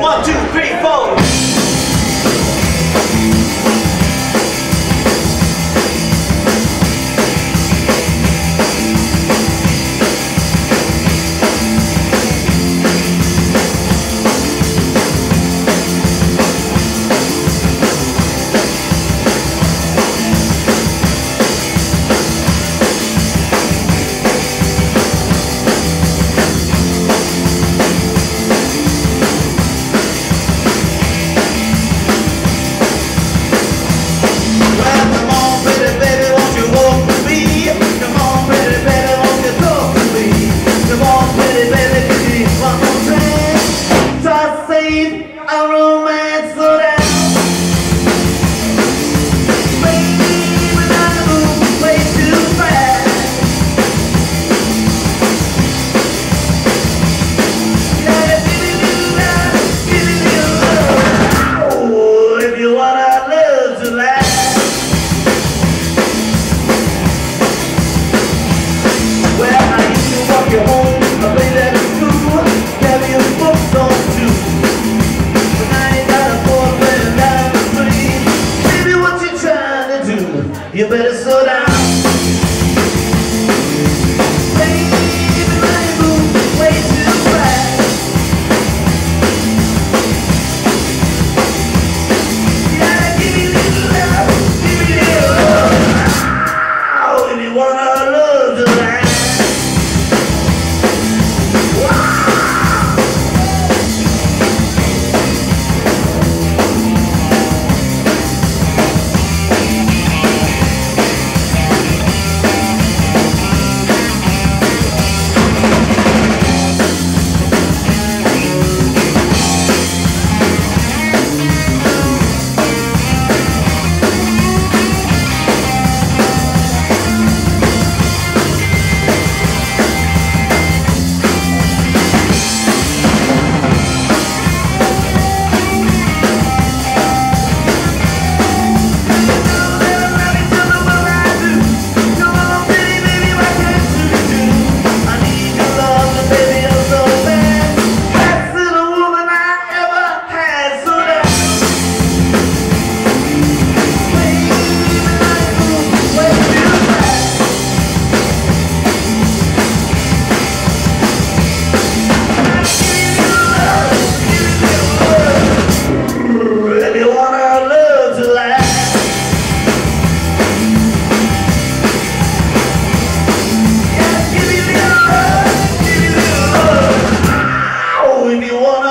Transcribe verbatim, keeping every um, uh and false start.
One, two, three, four. A romance so that baby, when I move way too fast, yeah, give me love, give me love. Oh, if you want our love to last. Well, I used to walk you home, I played at school, carry your books on too. You better slow down. Baby, when you move way too fast, yeah, give me a little love, give me a little love. Oh, if you want our love to last. If you want